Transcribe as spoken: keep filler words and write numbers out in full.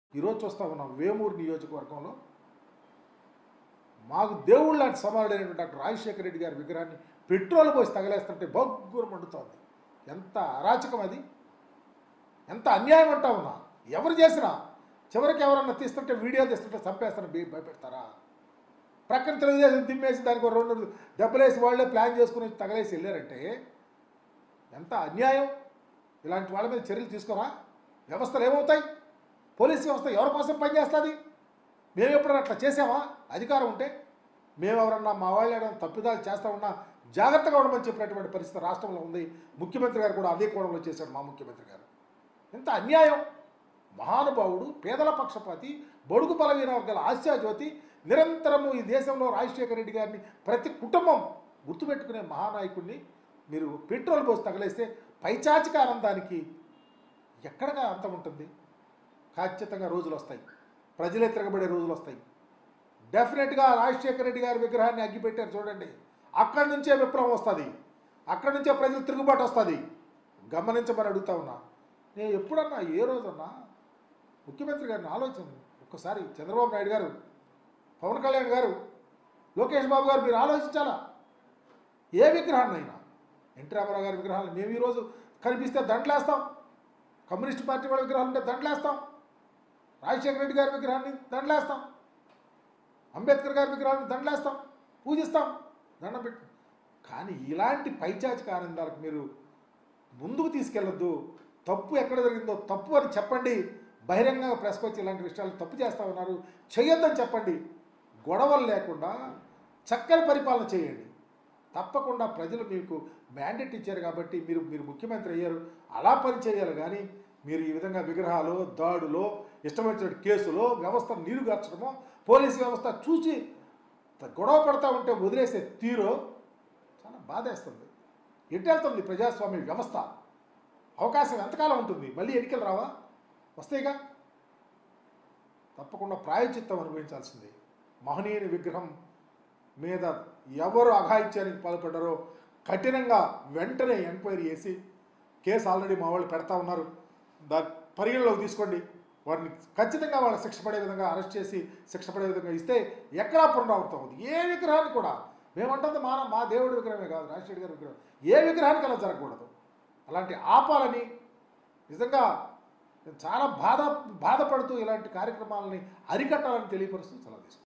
ఈరోజు చూస్తా ఉన్నాం వేమూరు నియోజకవర్గంలో మాకు దేవుళ్ళ లాంటి సమానుడైనటువంటి డాక్టర్ రాజశేఖర రెడ్డి గారి విగ్రహాన్ని పెట్రోల్ పోసి తగలేస్తుంటే బొగ్గురు మండుతోంది. ఎంత అరాచకం అది, ఎంత అన్యాయం అంటా ఉన్నా. ఎవరు చేసినా చివరికి ఎవరన్నా తీస్తుంటే వీడియోలు తీస్తుంటే చంపేస్తారని భయపెడతారా? ప్రక్కన తెలుగుదేశం తిమ్మేసి దానికి రెండు దెబ్బలేసి వాళ్ళే ప్లాన్ చేసుకుని తగలేసి వెళ్ళారంటే ఎంత అన్యాయం. ఇలాంటి వాళ్ళ మీద చర్యలు తీసుకోరా? వ్యవస్థలు ఏమవుతాయి? పోలీస్ వ్యవస్థ ఎవరి కోసం పనిచేస్తుంది? మేము ఎప్పుడన్నా అట్లా చేసామా? అధికారం ఉంటే మేము ఎవరన్నా మా వాళ్ళు ఏదైనా తప్పిదాలు చేస్తూ ఉన్నా జాగ్రత్తగా ఉండమని చెప్పినటువంటి పరిస్థితి రాష్ట్రంలో ఉంది. ముఖ్యమంత్రి గారు కూడా అదే కోణంలో చేశాడు. మా ముఖ్యమంత్రి గారు ఎంత అన్యాయం. మహానుభావుడు, పేదల పక్షపాతి, బడుగు బలహీన వర్గాల ఆశాజ్యోతి, నిరంతరము ఈ దేశంలో రాజశేఖర రెడ్డి గారిని ప్రతి కుటుంబం గుర్తుపెట్టుకునే మహానాయకుడిని మీరు పెట్రోల్ పోసి తగలేస్తే పైచాచిక ఆనందానికి ఎక్కడగా అంతం ఉంటుంది? ఖచ్చితంగా రోజులు వస్తాయి, ప్రజలే తిరగబడే రోజులు వస్తాయి. డెఫినెట్గా రాజశేఖర రెడ్డి గారి విగ్రహాన్ని అగ్గిపెట్టారు చూడండి, అక్కడి నుంచే విప్లవం వస్తుంది, అక్కడి నుంచే ప్రజలు తిరుగుబాటు వస్తుంది. గమనించమని అడుగుతా ఉన్నా. నేను ఎప్పుడన్నా ఏ రోజన్నా ముఖ్యమంత్రి గారిని ఆలోచన ఒక్కసారి చంద్రబాబు నాయుడు గారు, పవన్ కళ్యాణ్ గారు, లోకేష్ బాబు గారు మీరు ఆలోచించాలా? ఏ విగ్రహాన్ని అయినా ఎన్టీ రామారావు గారి విగ్రహాలు మేము ఈరోజు కనిపిస్తే దండలేస్తాం, కమ్యూనిస్ట్ పార్టీ వాళ్ళ విగ్రహాలు ఉంటే దండలేస్తాం, రాజశేఖర రెడ్డి గారి విగ్రహాన్ని దండలేస్తాం, అంబేద్కర్ గారి విగ్రహాన్ని దండలేస్తాం, పూజిస్తాం, దండం పెట్టి. కానీ ఇలాంటి పైచాచిక ఆనందాలకు మీరు ముందుకు తీసుకెళ్ళొద్దు. తప్పు ఎక్కడ జరిగిందో తప్పు అని చెప్పండి. బహిరంగంగా ప్రెస్కి వచ్చి ఇలాంటి విషయాలు తప్పు చేస్తూ ఉన్నారు, చేయొద్దని చెప్పండి. గొడవలు లేకుండా చక్కని పరిపాలన చేయండి. తప్పకుండా ప్రజలు మీకు మ్యాండేట్ ఇచ్చారు కాబట్టి మీరు మీరు ముఖ్యమంత్రి అయ్యారు, అలా పని చేయాలి. కానీ మీరు ఈ విధంగా విగ్రహాలు, దాడులో, ఇష్టమైన కేసులో, వ్యవస్థ నీరుగార్చడమో, పోలీసు వ్యవస్థ చూసి గొడవ పడతా ఉంటే వదిలేసే తీరో చాలా బాధేస్తుంది. ఎటు వెళ్తుంది ప్రజాస్వామ్య వ్యవస్థ? అవకాశం ఎంతకాలం ఉంటుంది? మళ్ళీ ఎన్నికలు రావా? వస్తాయిగా. తప్పకుండా ప్రాయశ్చిత్తం అనుభవించాల్సిందే. మహనీయుని విగ్రహం మీద ఎవరు అఘాయిత్యానికి పాల్పడ్డారో కఠినంగా వెంటనే ఎంక్వైరీ చేసి కేసు ఆల్రెడీ మా వాళ్ళు పెడతా ఉన్నారు, దాన్ని పరిగణలోకి తీసుకోండి. వారిని ఖచ్చితంగా వాళ్ళ శిక్ష పడే విధంగా అరెస్ట్ చేసి శిక్ష పడే విధంగా ఇస్తే ఎక్కడా పునరావృతం అవుతుంది. ఏ విగ్రహాన్ని కూడా మేమంటుంది మా మా దేవుడి విగ్రహమే కాదు, రాజశేఖర్ గారి విగ్రహం, ఏ విగ్రహానికి అలా జరగకూడదు. అలాంటి ఆపాలని నిజంగా చాలా బాధ బాధపడుతూ ఇలాంటి కార్యక్రమాలని అరికట్టాలని తెలియపరుస్తూ సలహా తీసుకుంటాను.